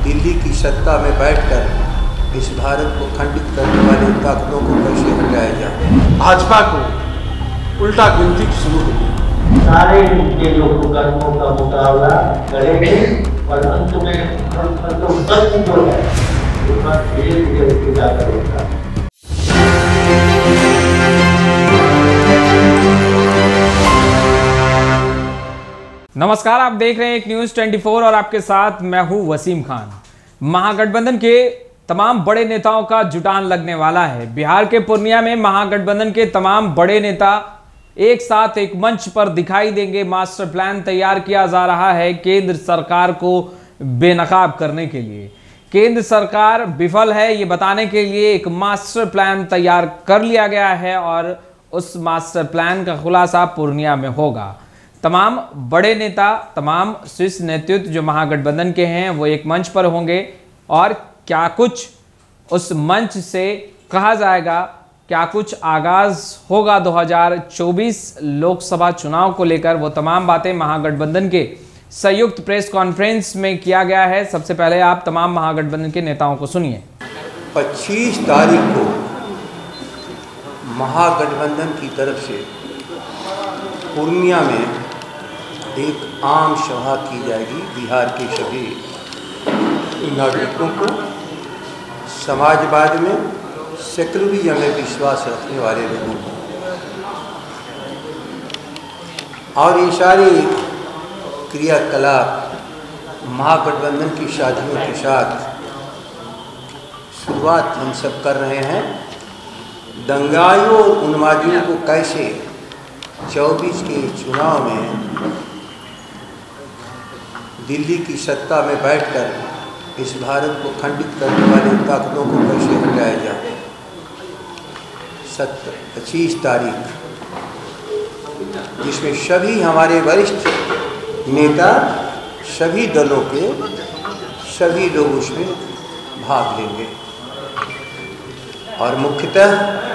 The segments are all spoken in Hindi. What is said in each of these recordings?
दिल्ली की सत्ता में बैठकर इस भारत को खंडित करने वाली ताकतों को कैसे हटाया जाए। भाजपा को उल्टा गिनती शुरू हो गई। सारे उनके जो कुकर्मों का मुकाबला करेंगे और अंत में सत्य जो है उसका धीरे धीरे पूजा करेगा। नमस्कार, आप देख रहे हैं एक न्यूज़ 24 और आपके साथ मैं हूं वसीम खान। महागठबंधन के तमाम बड़े नेताओं का जुटान लगने वाला है। बिहार के पूर्णिया में महागठबंधन के तमाम बड़े नेता एक साथ एक मंच पर दिखाई देंगे। मास्टर प्लान तैयार किया जा रहा है केंद्र सरकार को बेनकाब करने के लिए। केंद्र सरकार विफल है ये बताने के लिए एक मास्टर प्लान तैयार कर लिया गया है और उस मास्टर प्लान का खुलासा पूर्णिया में होगा। तमाम बड़े नेता, तमाम शीर्ष नेतृत्व जो महागठबंधन के हैं वो एक मंच पर होंगे और क्या कुछ उस मंच से कहा जाएगा, क्या कुछ आगाज होगा 2024 लोकसभा चुनाव को लेकर, वो तमाम बातें महागठबंधन के संयुक्त प्रेस कॉन्फ्रेंस में किया गया है। सबसे पहले आप तमाम महागठबंधन के नेताओं को सुनिए। 25 तारीख को महागठबंधन की तरफ से पूर्णिया में एक आम सभा की जाएगी। बिहार के सभी नागरिकों को समाजवाद में, सेकुलरिज्म में विश्वास रखने वाले लोगों को, और ये सारे क्रियाकलाप महागठबंधन की साथियों के साथ शुरुआत हम सब कर रहे हैं। दंगाइयों और उन्मादियों को कैसे 24 के चुनाव में दिल्ली की सत्ता में बैठकर इस भारत को खंडित करने वाली ताकतों को कैसे हटाया जाए। 25 तारीख, जिसमें सभी हमारे वरिष्ठ नेता, सभी दलों के सभी लोग उसमें भाग लेंगे और मुख्यतः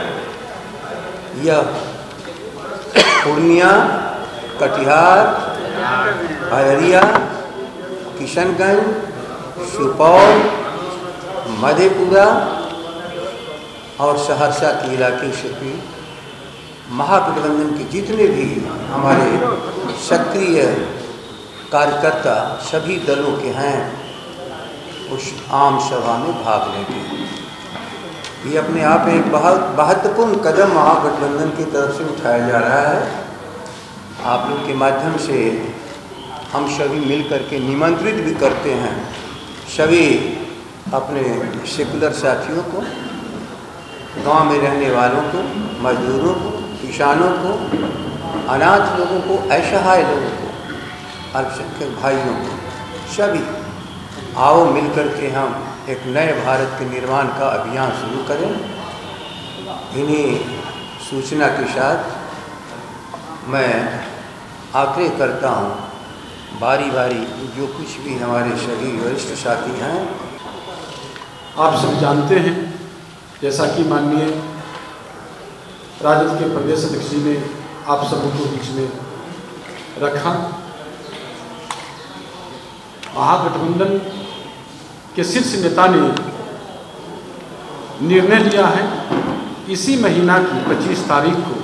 यह पूर्णिया, कटिहार, अररिया, किशनगंज, सुपौल, मधेपुरा और सहरसा के इलाके से भी महागठबंधन के जितने भी हमारे सक्रिय कार्यकर्ता सभी दलों के हैं उस आम सभा में भाग लेंगे। ये अपने आप एक बहुत महत्वपूर्ण कदम महागठबंधन की तरफ से उठाया जा रहा है। आप लोग के माध्यम से हम सभी मिलकर के निमंत्रित भी करते हैं सभी अपने सेकुलर साथियों को, गांव में रहने वालों को, मजदूरों को, किसानों को, अनाथ लोगों को, असहाय लोगों को, अल्पसंख्यक भाइयों को, सभी आओ मिलकर के हम एक नए भारत के निर्माण का अभियान शुरू करें। इन्हीं सूचना के साथ मैं आग्रह करता हूं, बारी बारी जो कुछ भी हमारे सभी वरिष्ठ साथी हैं। आप सब जानते हैं, जैसा कि माननीय राजद के प्रदेश अध्यक्ष जी ने आप सबों को बीच में रखा, महागठबंधन के शीर्ष नेता ने निर्णय लिया है इसी महीना की 25 तारीख को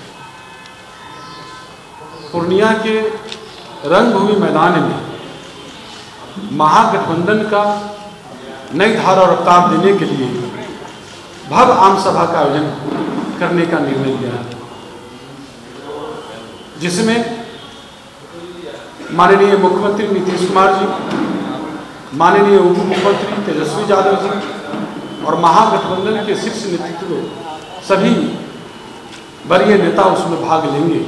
पूर्णिया के रंगभूमि मैदान में महागठबंधन का नई धारा और अवतार देने के लिए भव्य आम सभा का आयोजन करने का निर्णय लिया है, जिसमें माननीय मुख्यमंत्री नीतीश कुमार जी, माननीय उप मुख्यमंत्री तेजस्वी यादव जी और महागठबंधन के शीर्ष नेतृत्व सभी वरीय नेता उसमें भाग लेंगे।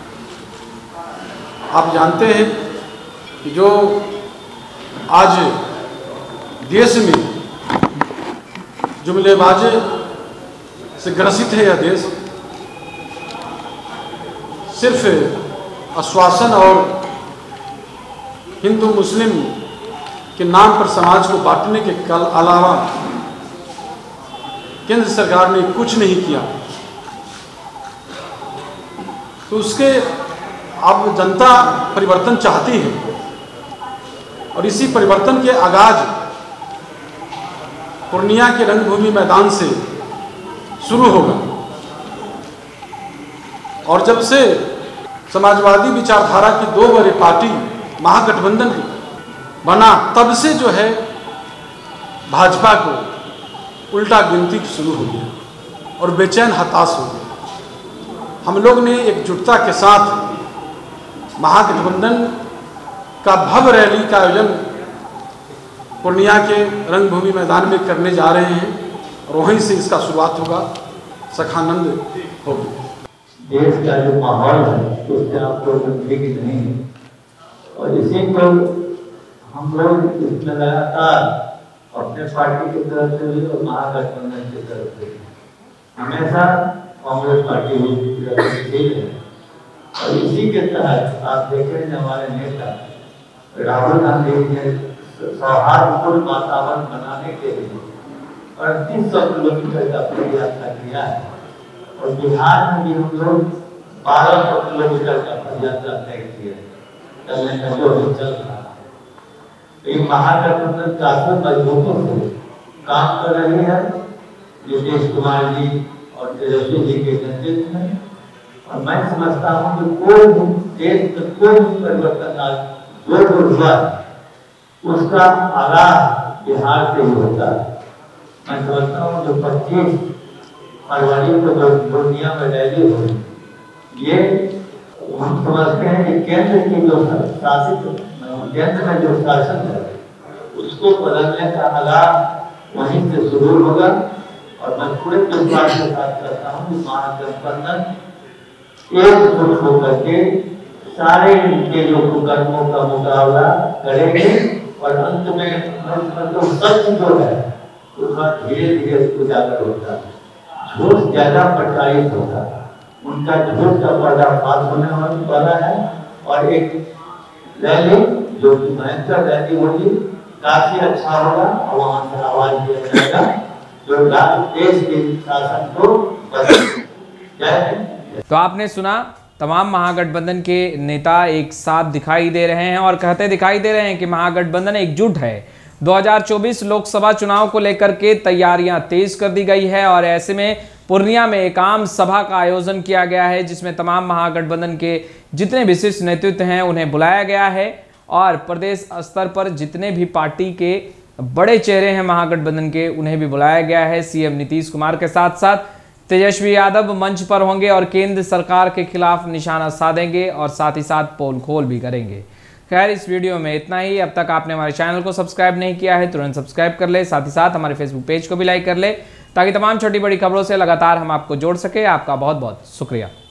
आप जानते हैं कि जो आज देश में जुमलेबाजी से ग्रसित है यह देश, सिर्फ आश्वासन और हिंदू मुस्लिम के नाम पर समाज को बांटने के अलावा केंद्र सरकार ने कुछ नहीं किया। तो उसके अब जनता परिवर्तन चाहती है और इसी परिवर्तन के आगाज पूर्णिया के रंगभूमि मैदान से शुरू होगा। और जब से समाजवादी विचारधारा की 2 बड़ी पार्टी महागठबंधन बना, तब से जो है भाजपा को उल्टा गिनती शुरू हो गया और बेचैन हताश हो गया। हम लोग ने एकजुटता के साथ महागठबंधन का भव्य रैली का आयोजन पूर्णिया के रंगभूमि मैदान में करने जा रहे हैं और वहीं से इसका शुरुआत होगा, सखानंद होगी। देश का जो माहौल है उससे आप लोग ठीक नहीं है, और इसी को हम लोग इसमें लगातार अपने पार्टी की तरफ से भी और महागठबंधन की तरफ से हमेशा कांग्रेस पार्टी ठीक है। और इसी के तहत आप देख रहे हैं हमारे नेता राहुल गांधी ने सौहार्दपूर्ण वातावरण बनाने के लिए 3800 किलोमीटर का पद यात्रा किया है, और बिहार में भी हम लोग 1200 किलोमीटर का पद यात्रा तय किया चलने का जो चल रहा है। ये महागठबंधन काफी मजबूती से काम कर रही है नीतीश कुमार जी और तेजस्वी जी के नेतृत्व में, और मैं समझता हूँ कि कोई भी देश में कोई भी परिवर्तन जो हुआ उसका आगाज बिहार से ही होता है। मैं समझता हूँ जो 25 फरवरी को जो पूर्णिया में रैली हुई, ये हम समझते हैं कि केंद्र की जो शासित केंद्र में जो शासन है उसको बदलने का आगाज वहीं से शुरू होगा। और मैं पूरे विश्वास के साथ कहता हूँ कि महागठबंधन एकजुट होकर के सारे इनके जो कुकर्मों का मुकाबला करेंगे, और अंत में मतलब सच जो है उसका धीरे धीरे उजागर होता है, झूठ ज्यादा प्रचारित होता है, उनका झूठ का पर्दाफाश होने वाला है। और एक रैली जो कि भयंकर रैली होगी, काफी अच्छा होगा, और वहां से आवाज दिया जाएगा जो देश के शासन को बचाए। तो आपने सुना, तमाम महागठबंधन के नेता एक साथ दिखाई दे रहे हैं और कहते दिखाई दे रहे हैं कि महागठबंधन एकजुट है। 2024 लोकसभा चुनाव को लेकर के तैयारियां तेज कर दी गई है, और ऐसे में पूर्णिया में एक आम सभा का आयोजन किया गया है जिसमें तमाम महागठबंधन के जितने विशिष्ट नेतृत्व हैं उन्हें बुलाया गया है, और प्रदेश स्तर पर जितने भी पार्टी के बड़े चेहरे हैं महागठबंधन के उन्हें भी बुलाया गया है। सीएम नीतीश कुमार के साथ साथ तेजस्वी यादव मंच पर होंगे और केंद्र सरकार के खिलाफ निशाना साधेंगे और साथ ही साथ पोल खोल भी करेंगे। खैर, इस वीडियो में इतना ही। अब तक आपने हमारे चैनल को सब्सक्राइब नहीं किया है तुरंत सब्सक्राइब कर ले, साथ ही साथ हमारे फेसबुक पेज को भी लाइक कर ले, ताकि तमाम छोटी बड़ी खबरों से लगातार हम आपको जोड़ सके। आपका बहुत बहुत शुक्रिया।